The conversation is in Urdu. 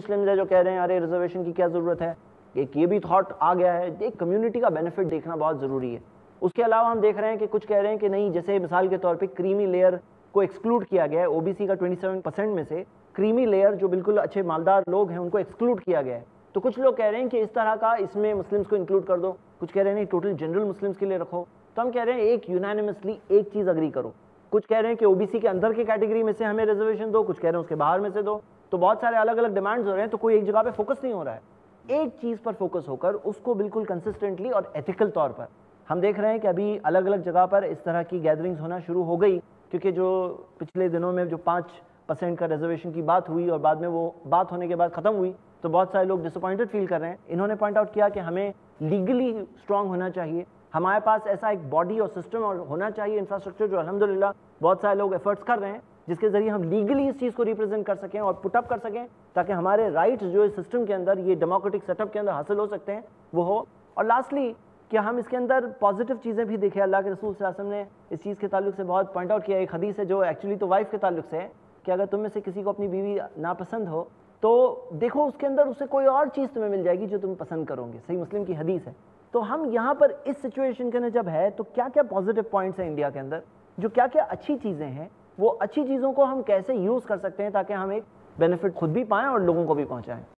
مسلم ہے جو کہہ رہے ہیں ارے ریزرویشن کی کیا ضرورت ہے. ایک یہ بھی تھاٹ آ گیا ہے. ایک کمیونٹی کا بینیفٹ دیکھنا بہت ضروری ہے. اس کے علاوہ ہم دیکھ رہے ہیں کہ کچھ کہہ رہے ہیں کہ نہیں, جیسے مثال کے طور پہ کریمی لیئر کو ایکسکلوڈ کیا گیا ہے, او بی سی کا 27% میں سے کریمی لیئر جو بالکل اچھے مالدار لوگ ہیں ان کو ایکسکلوڈ کیا گیا ہے. تو کچھ لوگ کہہ رہے ہیں کہ اس طرح کا اس میں مسلمس کو انکلوڈ کر دو, کچھ کہہ رہے ہیں نہیں ٹوٹل جنرل مسلمس کے لیے رکھو. تو ہم کہہ رہے ہیں ایک یونانیمسلی ایک چیز اگری کرو. کچھ کہہ رہے ہیں کہ او بی سی کے اندر کی کیٹیگری میں سے ہمیں ریزرویشن دو, کچھ کہہ رہے ہیں اس کے باہر میں سے دو. تو بہت سارے الگ الگ ڈیمانڈز ہو رہے ہیں, تو کوئی ایک جگہ پہ فوکس نہیں ہو رہا ہے. ایک چیز پر فوکس ہو کر اس کو بالکل کنسسٹنٹلی اور ایتھیکل طور پر ہم دیکھ رہے ہیں کہ ابھی الگ الگ جگہ پر اس طرح کی گیدرنگز ہونا شروع ہو گئی, کیونکہ جو پچھلے دنوں میں جو 5% کا ریزرویشن کی بات ہوئی اور بعد میں وہ بات ہونے کے بعد ختم ہوئی, تو بہت سارے لوگ ڈس اپوائنٹڈ فیل کر رہے ہیں. انہوں نے پوائنٹ آؤٹ کیا کہ ہمیں لیگلی اسٹرانگ ہونا چاہیے, ہمارے پاس ایسا ایک باڈی اور سسٹم اور ہونا چاہیے انفراسٹرکچر جو الحمدللہ بہت سارے لوگ ایفرٹس کر رہے ہیں, جس کے ذریعے ہم لیگلی اس چیز کو ریپرزینٹ کر سکیں اور پٹ اپ کر سکیں, تاکہ ہمارے رائٹس جو اس سسٹم کے اندر یہ ڈیموکریٹک سیٹ اپ کے اندر حاصل ہو سکتے ہیں وہ ہو. اور لاسٹلی کہ ہم اس کے اندر پازیٹیو چیزیں بھی دیکھیں. اللہ کے رسول صلی اللہ علیہ وسلم نے اس چیز کے تعلق سے بہت پوائنٹ آؤٹ کیا. ایک حدیث ہے جو ایکچولی تو وائف کے تعلق سے ہے کہ اگر تم میں سے کسی کو اپنی بیوی ناپسند ہو تو دیکھو اس کے اندر اسے کوئی اور چیز تمہیں مل جائے گی جو تم پسند کرو گے. صحیح مسلم کی حدیث ہے. تو ہم یہاں پر اس سچویشن کے اندر جب ہے تو کیا کیا پازیٹیو پوائنٹس ہیں انڈیا کے اندر, جو کیا کیا اچھی چیزیں ہیں, وہ اچھی چیزوں کو ہم کیسے یوز کر سکتے ہیں تاکہ ہم ایک بینیفٹ خود بھی پائیں اور لوگوں کو بھی پہنچائیں.